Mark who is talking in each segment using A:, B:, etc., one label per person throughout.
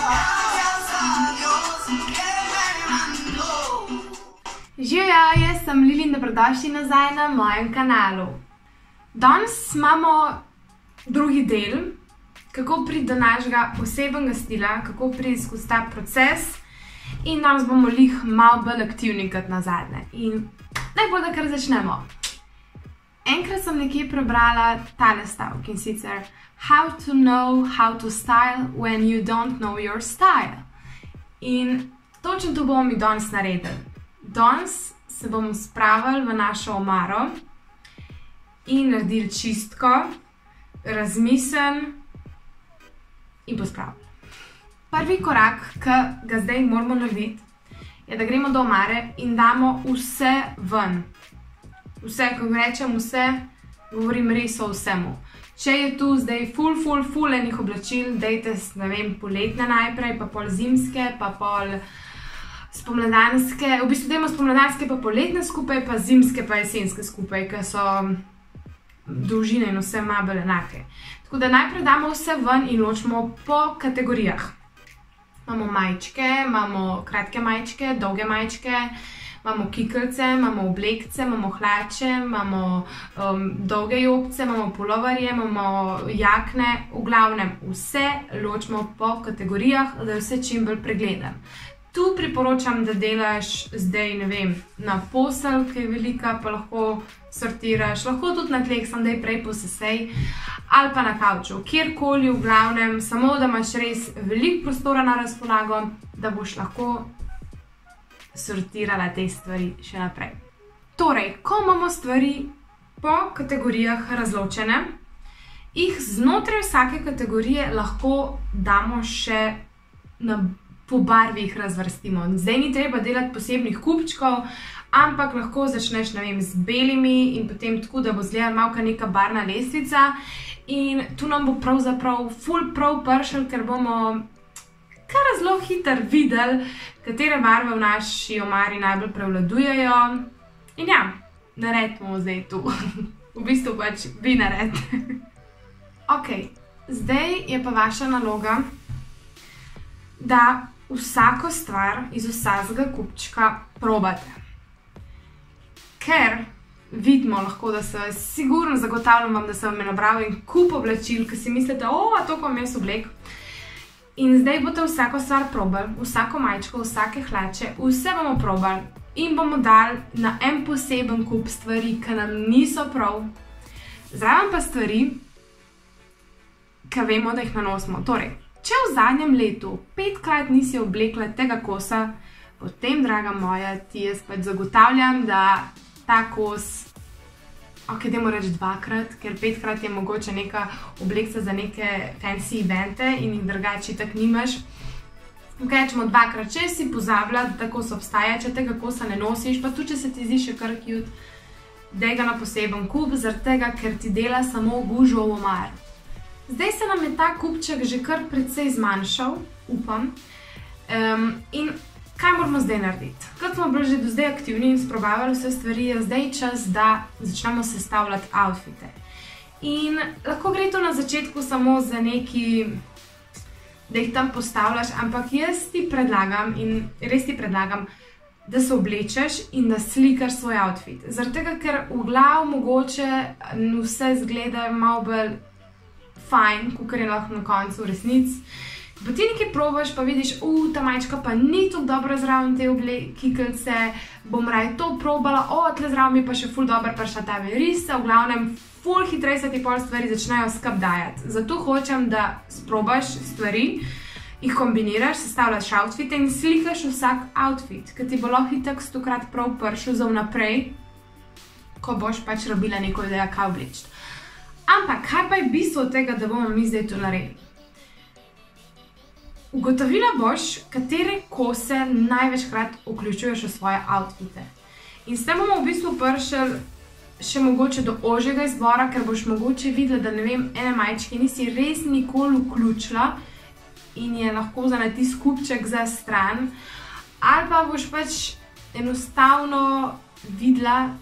A: Živjo, jaz sem Lili in dobrodošli nazaj na mojem kanalu. Danes imamo drugi del, kako priti do našega posebnega stila, kako priti skozi ta proces in danes bomo malo bolj aktivni kot nazadnje. In najbolj, da kar začnemo. Enkrat sem nekje prebrala tale stavek in sicer How to know how to style when you don't know your style. In točno to bomo mi danes naredili. Danes se bomo spravili v našo omaro in naredili čistko, razmislen in pospravili. Prvi korak, ki ga zdaj moramo narediti, je, da gremo do omare in damo vse ven. Vse, ko rečem vse, govorim res o vsemu. Če je tu zdaj ful enih oblačil, dajte, ne vem, poletne najprej, pa pol zimske, pa pol spomladanske, v bistvu dajmo spomladanske pa poletne skupaj, pa zimske pa jesenske skupaj, ker so dolžine in vse malo bolj enake. Tako da najprej damo vse ven in ločimo po kategorijah. Imamo majčke, imamo kratke majčke, dolge majčke, imamo kiklice, imamo oblekce, imamo hlače, imamo dolge jopce, imamo puloverje, imamo jakne, v glavnem vse ločimo po kategorijah, da je vse čim bolj pregleden. Tu priporočam, da delaš zdaj, ne vem, na posel, ki je velika, pa lahko sortiraš, lahko tudi na tleh, sem daj prej posesej, ali pa na kavču, kjerkoli v glavnem, samo da imaš res veliko prostora na razpolago, da boš lahko sortirala te stvari še naprej. Torej, ko imamo stvari po kategorijah razločene, jih znotraj vsake kategorije lahko damo še po barvi jih razvrstimo. Zdaj ni treba delati posebnih kupčkov, ampak lahko začneš, ne vem, z belimi in potem tako, da bo izgledala malka neka barvna lestvica in tu nam bo pravzaprav ful prav pršel, ker bomo kar zelo hitro videli, katere barve v naši omari najbolj prevladujejo. In ja, naredimo zdaj tu. V bistvu pač vi naredite. Ok, zdaj je pa vaša naloga, da vsako stvar iz vsakega kupčka probate. Ker vidimo lahko, da se sigurno zagotavljam vam, da se vam je nabral en kup oblačil, ki si mislite, a to pa mi jaz oblek. In zdaj boste vsako stvar probali, vsako majčko, vsake hlače, vse bomo probali in bomo dali na en poseben kup stvari, ki nam niso prav. Zraven pa stvari, ki vemo, da jih nanosimo. Torej, če v zadnjem letu 5krat nisi oblekla tega kosa, potem, draga moja, ti jaz pač zagotavljam, da ta kos, ok, dajmo reči 2krat, ker 5krat je mogoče neka oblekca za neke fancy evente in jih drugače tak nimaš. Ok, rečemo 2krat, če si pozabila, da ta kos obstaja, če tega kosa ne nosiš, pa tudi če se ti zdi še kar cute, daj ga na poseben kup, zaradi tega, ker ti dela samo gužvo v omar. Zdaj se nam je ta kupček že kar precej zmanjšal, upam, in kaj moramo zdaj narediti? Kot smo bili že do zdaj aktivni in sprobavali vse stvari, je zdaj čas, da začnemo sestavljati outfite. In lahko gre to na začetku samo za neki, da jih tam postavljaš, ampak jaz ti predlagam in res ti predlagam, da se oblečeš in da slikaš svoj outfit. Zaradi tega, ker v glav mogoče vse zgleda malo bolj fajn, kakor je lahko na koncu v resnici. Pa ti nekaj probaš, pa vidiš, ta majčka pa ni tako dobro zraven te kiklice, bom raje to probala, tle zraven mi pa še ful dobro prišla ta verisa, v glavnem ful hitrej se ti pol stvari začnejo skup dajati. Zato hočem, da sprobaš stvari, jih kombiniraš, sestavljaš outfite in slikaš vsak outfit, ki ti bo lahko itak 100krat prav pršel za vnaprej, ko boš pač robila neko idejo, kaj obleči. Ampak, kaj pa je bistvo tega, da bomo mi zdaj to naredili? Ugotovila boš, katere kose največkrat vključuješ v svoje outfite. In s tem bomo v bistvu prišli še mogoče do ožjega izbora, ker boš mogoče videla, da ne vem, ene majčke nisi res nikoli vključila in je lahko za natis kupček za stran, ali pa boš pač enostavno videla,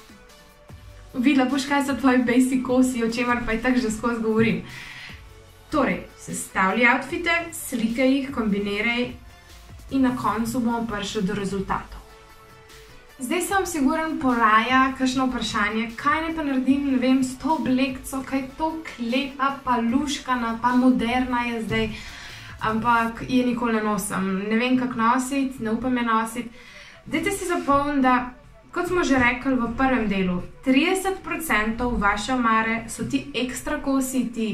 A: videla boš, kaj so tvoji basic kosi, o čemer pa je tako že skozi govorim. Torej, sestavljaj outfite, slikaj jih, kombiniraj in na koncu bomo prišli do rezultatov. Zdaj se vam sigurno poraja kakšno vprašanje, kaj naj pa naredim, ne vem, s to oblekco, kaj to klepa, pa luškana, pa moderna je zdaj, ampak je nikoli ne nosim. Ne vem, kako nositi, ne upam je nositi. Dajte si zapomniti, da, kot smo že rekli v prvem delu, 30% vaše omare so ti ekstra kosi, ti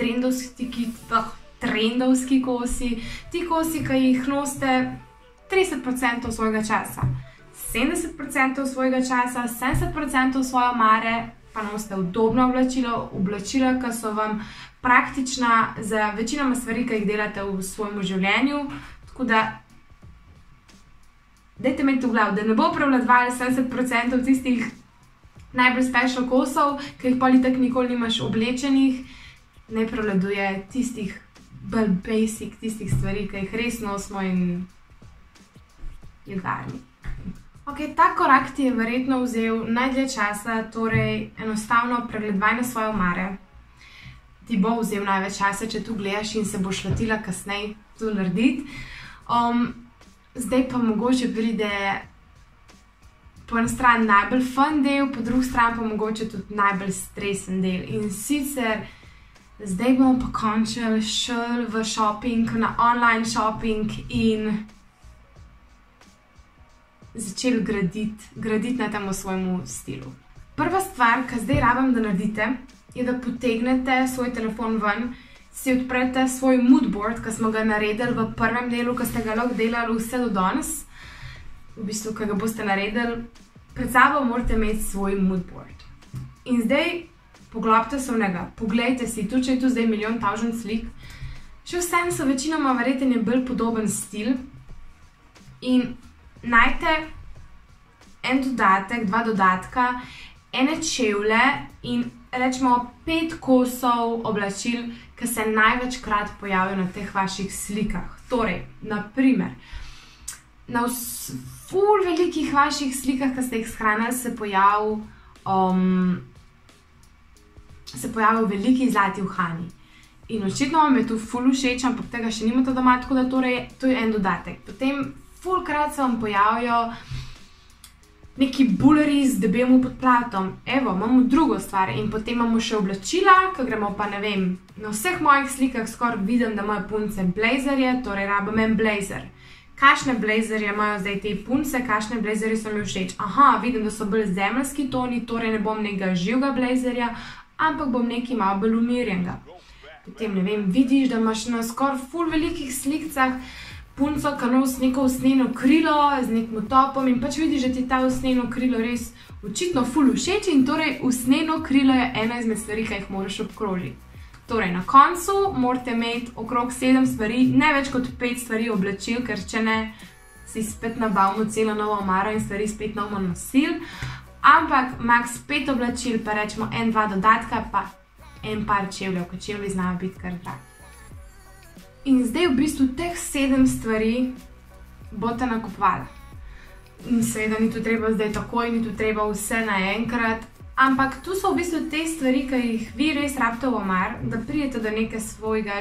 A: trendovski kosi, ti kosi, ki jih nosite 30% svojega časa. 70% svojega časa, 70% svoje omare pa nosite udobno oblačila, ki so vam praktična za večinoma stvari, ki jih delate v svojem življenju. Tako da, dajte imeti v glavu, da ne bo prevladovalo 70% tistih najbolj special kosov, ki jih pol itak nikoli nimaš oblečenih, ne prevladuje tistih bolj basic, tistih stvari, ki jih res nosimo in je varni. Ok, ta korak ti je verjetno vzel najdlje časa, torej enostavno pregledvaj na svoje omare. Ti bo vzel največ časa, če tu gledaš in se boš lotila kasneje to narediti. Zdaj pa mogoče pride po eni strani najbolj fun del, po drugi strani pa mogoče tudi najbolj stresen del. In sicer zdaj bomo pa končali šel v shopping, na online shopping in začeli graditi na tem svojemu stilu. Prva stvar, ki zdaj rabim, da naredite, je, da potegnete svoj telefon ven, si odprete svoj moodboard, ki smo ga naredili v prvem delu, ki ste ga lahko delali vse do danes, v bistvu, ki ga boste naredili, pred sabo morate imeti svoj moodboard. In zdaj poglobite se v njega, poglejte si, tudi če je tu zdaj milijon tavžen slik, še vsem so večinoma verjetno bolj podoben stil in najte en dodatek, 2 dodatka, ene čevlje in rečemo 5 kosov oblačil, ki se največkrat pojavijo na teh vaših slikah. Torej, naprimer, na ful velikih vaših slikah, ki ste jih shranili, se pojavijo veliki zlati uhani. In očitno vam je tu ful všeč, ampak tega še nimate doma, tako da torej, to je en dodatek. Potem fulkrat se vam pojavijo neki bulerji z debelim podplatom. Evo, imamo drugo stvar in potem imamo še oblačila, ki gremo pa, ne vem, na vseh mojih slikah skoraj vidim, da imajo punce blazerje, torej rabim en blazer. Kakšne blazerje imajo zdaj te punce, kakšne blazerje so mi všeč? Aha, vidim, da so bolj zemeljski toni, torej ne bom nekega živega blazerja, ampak bom nekaj malo bolj umirjenega. Potem, ne vem, vidiš, da imaš na skoraj ful velikih slikcah punco, ki nosi neko usnjeno krilo z nekim topom in pač vidiš, da ti ta usnjeno krilo res očitno ful všeč in torej usnjeno krilo je ena izmed stvari, ki jih moraš obkrožiti. Torej, na koncu morate imeti okrog 7 stvari, ne več kot 5 stvari oblačil, ker če ne, si spet nabavimo celo novo omaro in stvari spet novo nosil, ampak max 5 oblačil, pa rečemo 1-2 dodatka, pa en par čevljev, ker čevlji znajo biti kar dragi. In zdaj v bistvu teh 7 stvari boste nakupovali. In seveda ni tu treba zdaj takoj, ni tu treba vse naenkrat, ampak tu so v bistvu te stvari, ki jih vi res rabite v omar, da pridete do nekega svojega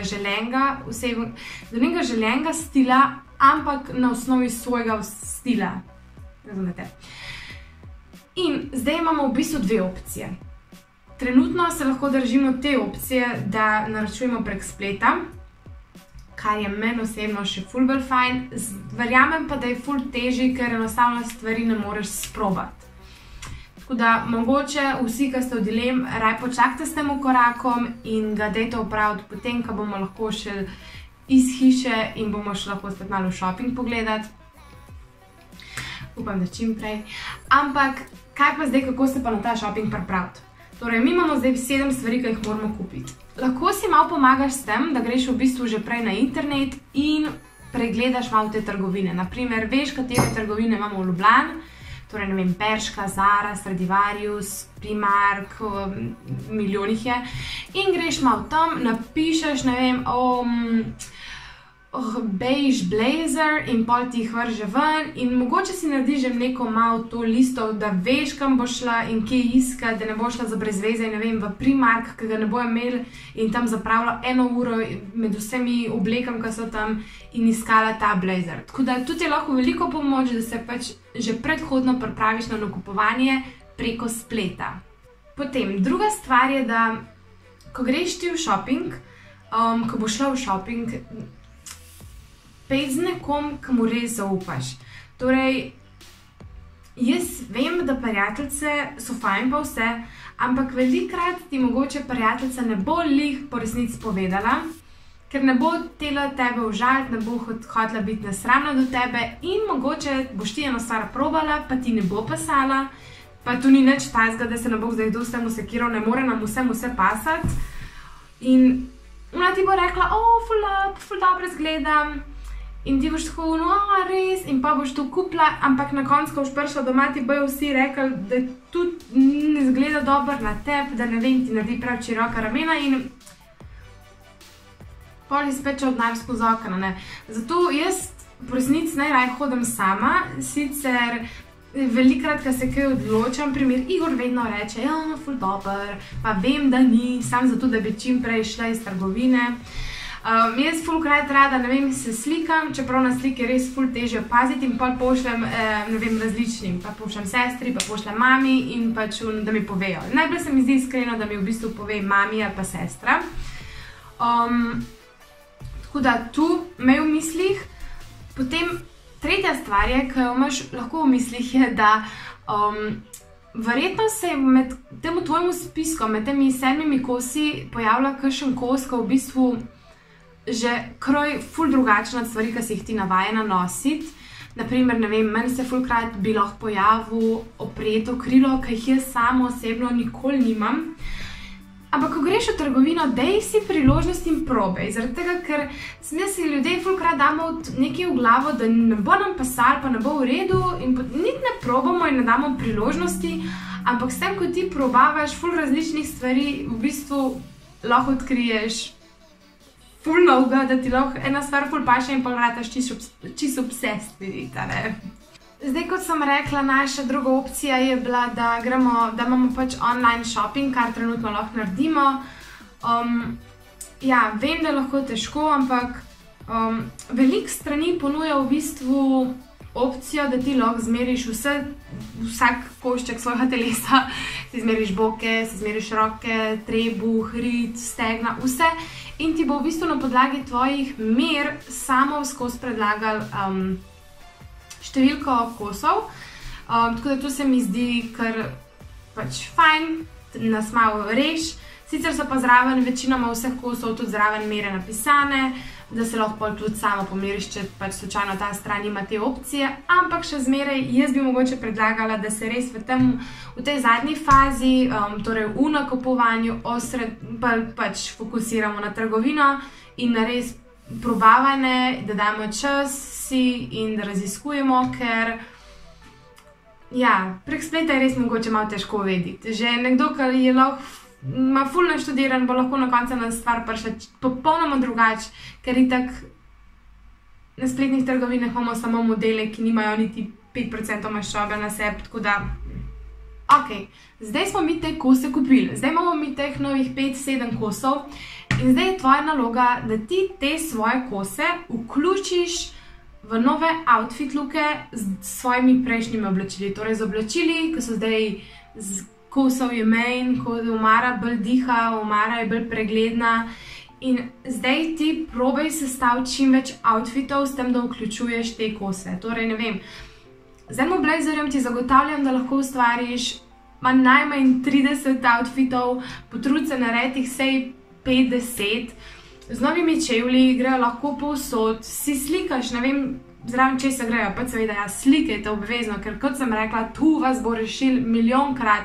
A: želenega stila, ampak na osnovi svojega stila. Razumete? In zdaj imamo v bistvu 2 opcije. Trenutno se lahko držimo te opcije, da naročujemo prek spleta, kar je meni osebno še ful bolj fajn, verjamem pa, da je ful težji, ker enostavno stvari ne moreš sprobati. Tako da mogoče vsi, ki ste v dilemi, raj počakajte s tem korakom in ga dajte opraviti potem, ko bomo lahko šli iz hiše in bomo šli lahko spet malo v shopping pogledati. Upam, da čim prej. Ampak, kaj pa zdaj, kako se pa na ta shopping pripraviti? Torej, mi imamo zdaj 7 stvari, ki jih moramo kupiti. Lahko si malo pomagaš s tem, da greš v bistvu že prej na internet in pregledaš malo te trgovine. Naprimer, veš, katere trgovine imamo v Ljubljani, torej, ne vem, Bershka, Zara, Stradivarius, Primark, milijonih je. In greš malo tam, napišeš, ne vem, beige blazer in pol ti jih vrže ven in mogoče si naredi že neko malo to listo, da veš, kam bo šla in kje iskati, da ne bo šla za brezveze, ne vem, v Primark, ki ga ne bo imel in tam zapravila 1 uro med vsemi oblekami, ki so tam in iskala ta blazer. Tako da tudi je lahko veliko pomoč, da se pač že predhodno pripraviš na nakupovanje preko spleta. Potem, druga stvar je, da ko greš ti v shopping, ko bo šla v shopping, pej z nekom, ki mu res zaupaš. Torej, jaz vem, da prijateljice so fajn pa vse, ampak velikrat ti mogoče prijateljica ne bo lih po resnici povedala, ker ne bo htela tebe užaliti, ne bo hotela biti nesramna do tebe in mogoče boš ti eno stvar probala, pa ti ne bo pasala, pa tu ni nič takega, da se ne bo zdaj do vsemu sekiral, ne more nam vse pasati. In ona ti bo rekla, ful dobro izgledam, in ti boš tako, res, in pa boš to kupila, ampak na koncu, ko boš prišla doma, ti bojo vsi rekli, da tudi ne izgleda dobro na tebi, da ne vem, ti naredi prav široka ramena in pol izpeče od najbolj skozi okna, ne. Zato jaz po resnici najraje hodim sama, sicer velikrat, ko se kaj odločam, primer Igor vedno reče, ful dober, pa vem, da ni, samo zato, da bi čim prej šla iz trgovine. Jaz fulkrat rada, ne vem, se slikam, čeprav na sliki je res ful težje opaziti in pol pošljem, ne vem, različnim, pa pošljem sestri, pa pošljem mami in pač, da mi povejo. Najbolj se mi zdi iskreno, da mi v bistvu pove mami ali pa sestra. Tako da tu me v mislih. Potem tretja stvar je, ki jo imaš lahko v mislih, je, da verjetno se med temu tvojemu spiskom, med temi 7 kosi pojavlja kakšen kos, ko v bistvu že kroj ful drugačen od stvari, ki si jih ti navajena nositi. Naprimer, ne vem, meni se fulkrat bi lahko pojavil oprijeto krilo, ki jih jaz samo osebno nikoli nimam. Ampak, ko greš v trgovino, dej si priložnost in probej, zaradi tega, ker si ljudje fulkrat damo nekaj v glavo, da ne bo nam pasal, pa ne bo v redu in niti ne probamo in ne damo priložnosti, ampak s tem, ko ti probavaš ful različnih stvari, v bistvu lahko odkriješ ful novega, da ti lahko ena stvar ful paše in pol vrataš čisto obsest, vidite, ne. Zdaj, kot sem rekla, naša druga opcija je bila, da imamo pač online shopping, kar trenutno lahko naredimo. Ja, vem, da je lahko težko, ampak veliko strani ponuja v bistvu opcijo, da ti lahko zmeriš vsak košček svojega telesa, si zmeriš boke, si zmeriš roke, trebuh, hrid, stegna, vse in ti bo v bistvu na podlagi tvojih mer samo skozi predlagal številko kosov, tako da to se mi zdi kar pač fajn, nas malo reš. Sicer so pa zraven večinoma vseh kosov tudi zraven mere napisane, da se lahko tudi samo pomeriš, če pač slučajno ta stran ima te opcije, ampak še zmeraj jaz bi mogoče predlagala, da se res v tej zadnji fazi, torej v nakupovanju, pač fokusiramo na trgovino in na res probavanje, da damo čas si in da raziskujemo, ker ja, prek spleta je res mogoče malo težko vedeti. Že nekdo, ki je lahko ima ful naštudiran, bo lahko na koncu na stvar prišla popolnoma drugače, ker itak na spletnih trgovinah imamo samo modele, ki nimajo niti 5% maščobe na sebi, tako da ok, zdaj smo mi te kose kupili, zdaj imamo mi teh novih 5-7 kosov in zdaj je tvoja naloga, da ti te svoje kose vključiš v nove outfit looke s svojimi prejšnjimi oblačili, torej z oblačili, ki so zdaj kosov je manj, ko omara bolj diha, omara je bolj pregledna in zdaj ti probaj sestaviti čim več outfitov s tem, da vključuješ te kose. Torej, ne vem, z enim blazerjem ti zagotavljam, da lahko ustvariš najmanj 30 outfitov, potrudi se narediti jih vsej 5-10, z novimi čevlji grejo lahko povsod, si slikaš, ne vem, zraven česa grejo, pa seveda ja, slikajte obvezno, ker kot sem rekla, tu vas bo rešil milijonkrat.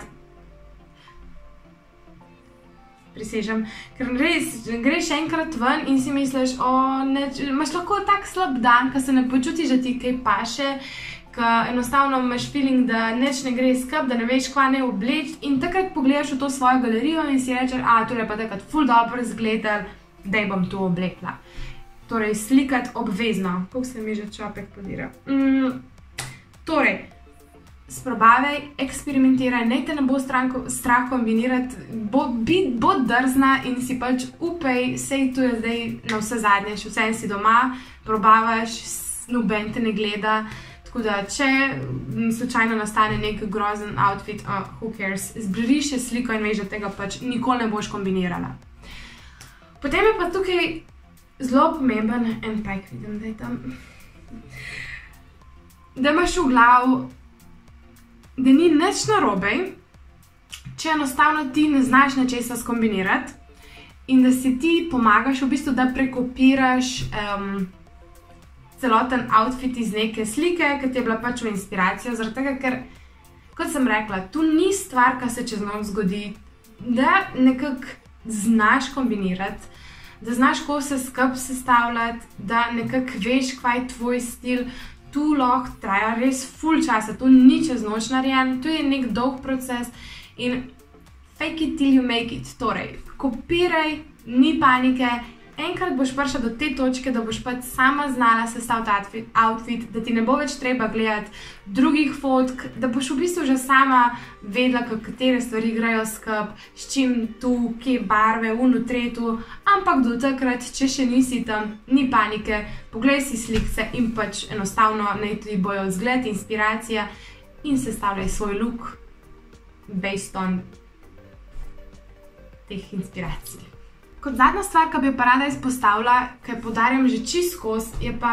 A: Prisežem, ker res greš enkrat ven in si misliš, imaš lahko tak slab dan, ko se ne počutiš, da ti kaj paše, ko enostavno imaš feeling, da nič ne gre skup, da ne veš, kva ne obleči in takrat pogledaš v to svojo galerijo in si rečeš, tole pa takrat ful dobro izgledal, daj bom to oblekla. torej slikati obvezno. Kako se mi že čopek podira? Torej, sprobavaj, eksperimentiraj, ne te ne bo strah kombinirati, bo drzna in si pač upej, sej tu je zdaj na vse zadnje, še vse si doma, probavaš, noben te ne gleda, tako da, če slučajno nastane nek grozen outfit, who cares, zbriši sliko in veš, da tega pač nikoli ne boš kombinirala. Potem je pa tukaj zelo pomemben, en pajk vidim, da je tam, da imaš v glavu, da ni nič narobe, če enostavno ti ne znaš nečesa skombinirati in da si ti pomagaš v bistvu, da prekopiraš celoten outfit iz neke slike, ki ti je bila pač v inspiracijo, zaradi tega, ker, kot sem rekla, tu ni stvar, ki se čez noč zgodi, da nekako znaš kombinirati, da znaš kose skupaj sestavljati, da nekako veš, kaj je tvoj stil. Tu lahko traja res ful časa, to ni čez noč narejen, to je nek dolg proces in fake it till you make it, torej kopiraj, ni panike, enkrat boš prišla do te točke, da boš pač sama znala sestaviti outfit, da ti ne bo več treba gledati drugih fotk, da boš v bistvu že sama vedela, katere stvari grejo skupaj, s čim tu, kje barve, tretju, ampak do takrat, če še nisi tam, ni panike, poglej si slikce in pač enostavno naj tudi bojo vzgled, inspiracija in sestavljaj svoj look based on teh inspiracij. Kot zadnja stvar, ki bi pa rada izpostavila, ki jo poudarjam že čisto skozi, je pa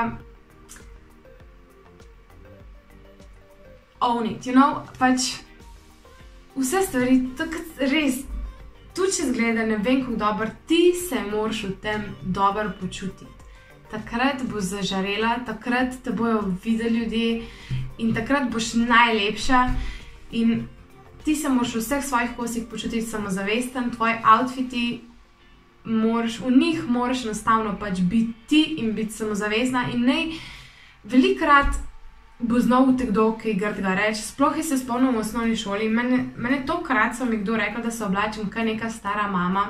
A: own it, you know, pač vse stvari, tako res, tudi če zgleda ne vem kako dobro, ti se moraš v tem dobro počutiti. Takrat boš zažarela, takrat te bojo videli ljudje in takrat boš najlepša in ti se moraš v vseh svojih kosih počutiti samozavesten, tvoji outfiti, v njih moraš enostavno pač biti ti in biti samozavestna in nej velikrat bo znov te kdo kaj grdega reči, sploh se spomnim v osnovni šoli, mene tokrat so mi kdo rekel, da se oblačim kaj neka stara mama.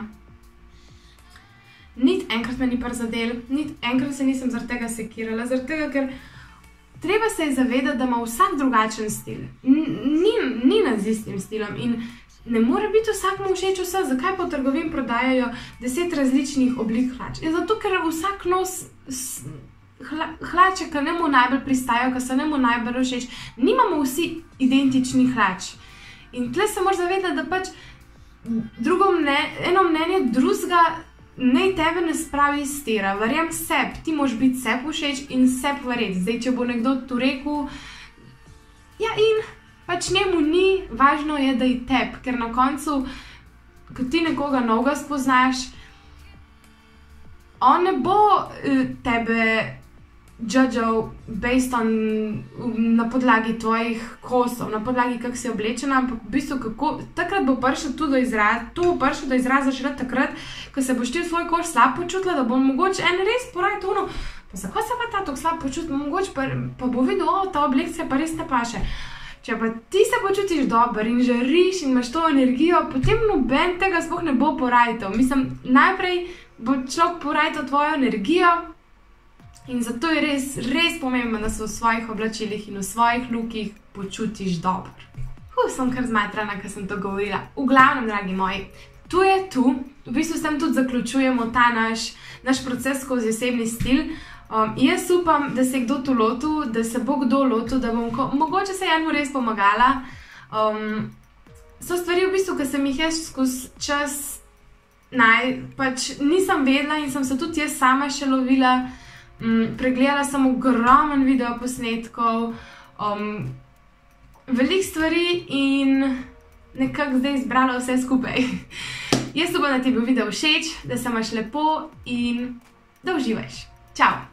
A: Niti enkrat me ni prizadel, niti enkrat se nisem zaradi tega sekirala, zaradi tega, ker treba se je zavedati, da ima vsak drugačen stil, ni z istim stilom in ne more biti vsakmu všeč vse, zakaj pa v trgovini prodajajo 10 različnih oblik hlač? Zato, ker vsak nos hlače, ki njemu najbolj pristajajo, ki so njemu najbolj všeč, nimamo vsi identičnih hlač. In tle se moraš zavedati, da pač eno mnenje drugega naj tebe ne spravi iz tira. Verjam sebi, ti moraš biti sebi všeč in sebi verjeti. Zdaj, če bo nekdo tu rekel, ja in pač njemu ni, važno je, da je tebi, ker na koncu, ko ti nekoga novega spoznaš, on ne bo tebe judgeal based on na podlagi tvojih kosov, na podlagi kako si oblečena, ampak v bistvu takrat bo prišel tu do izraza, to bo prišel do izraza šele takrat, ko se boš ti v svoj kož slab počutila, da bo mogoče en res poraj tono, pa zakaj se pa ta tako slab počuti, mogoče pa bo videl, ta oblekcija pa res te paše. Če pa ti se počutiš dobro in žariš in imaš to energijo, potem noben tega sploh ne bo porajtal. Mislim, najprej bo človek porajtal tvojo energijo in zato je res pomembno, da se v svojih oblačilih in v svojih lookih počutiš dobro. Sem kar zmatrana, ker sem to govorila. V glavnem, dragi moji, tu je tu. V bistvu s tem tudi zaključujemo ta naš proces skozi osebni stil. Jaz upam, da se je kdo tu lotil, da se bo kdo lotil, da bom mogoče se enemu res pomagala. So stvari v bistvu, ki sem jih jaz skozi čas pač nisem vedela in sem se tudi jaz sama še lovila. Pregledala sem ogromen videoposnetkov, veliko stvari in nekako zdaj izbrala vse skupaj. Jaz upam, da ti je bil video všeč, da se imaš lepo in da uživaš. Čau!